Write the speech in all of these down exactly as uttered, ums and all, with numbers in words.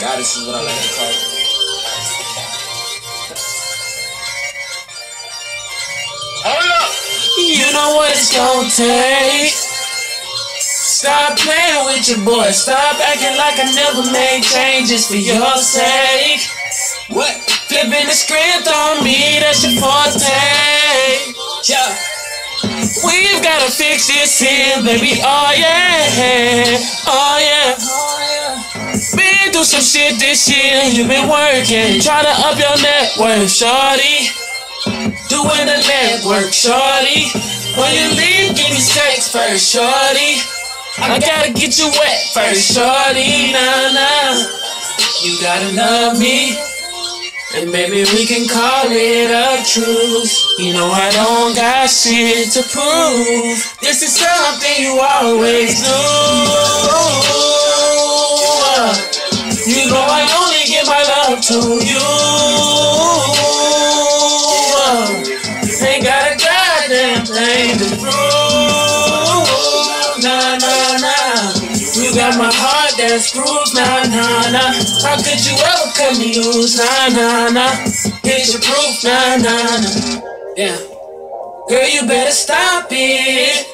Goddess is what I like to call it. Hold up! You know what it's gonna take. Stop playing with your boy. Stop acting like I never made changes for your sake. What? Flipping the script on me, that's your forte. Yeah. We've gotta fix this here, baby. Oh yeah, oh yeah. Been through some shit this year. You've been working, try to up your network, shorty. Doing the network, shorty. When you leave, give me sex first, shorty. I gotta get you wet first, shorty. Nah, nah. You gotta love me, and maybe we can call it a truce. You know I don't got shit to prove. This is something you always do. You know I only give my love to you. Ain't got a goddamn thing to prove. Nah, nah, nah. You got my heart that's bruised. Nah, nah, nah. How could you ever cut me loose? Nah, nah, nah. Here's your proof. Nah, nah, nah. Yeah. Girl, you better stop it.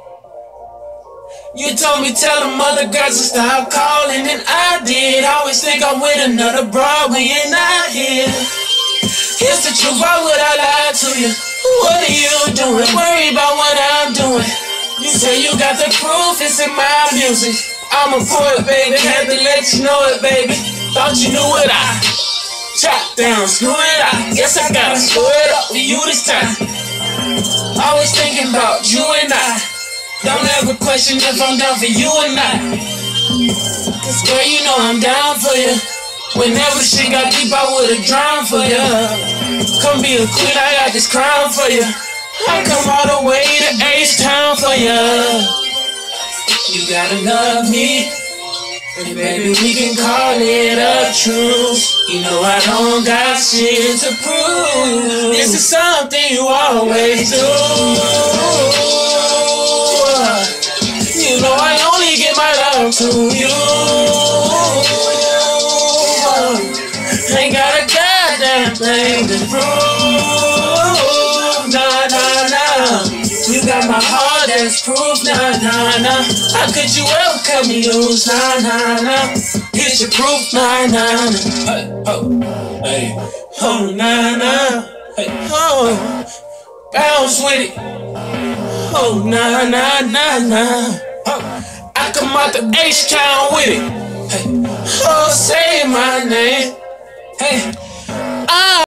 You told me tell them other girls to stop calling, and I did. Always think I'm with another broad when you're not here. Here's the truth, why would I lie to you? What are you doing? Worry about what I'm doing. You say you got the proof, it's in my music. I'm a poet, baby, had to let you know it, baby. Thought you knew what I chop down, screw it up. Guess I gotta screw it up for you this time. Always thinking about you and I. Don't ever question if I'm down for you or not. Cause girl, you know I'm down for you. Whenever shit got deep, I would've drowned for you. Come be a queen, I got this crown for you. I come all the way to H-Town for you. You gotta love me, and baby we can call it a truce. You know I don't got shit to prove. This is something you always do. You know I only give my love to you. Ain't got a goddamn thing to prove. Nah, nah, nah. You got my heart that's proof. Nah, nah, nah. How could you ever cut me loose? Nah, nah, nah. Here's your proof. Nah, nah, nah. Hey, oh, hey, oh, nah, nah. Hey, oh, bounce with it. Oh, nah, nah, nah, nah. Oh, I come out the H-Town with it. Hey, oh, say my name. Hey, I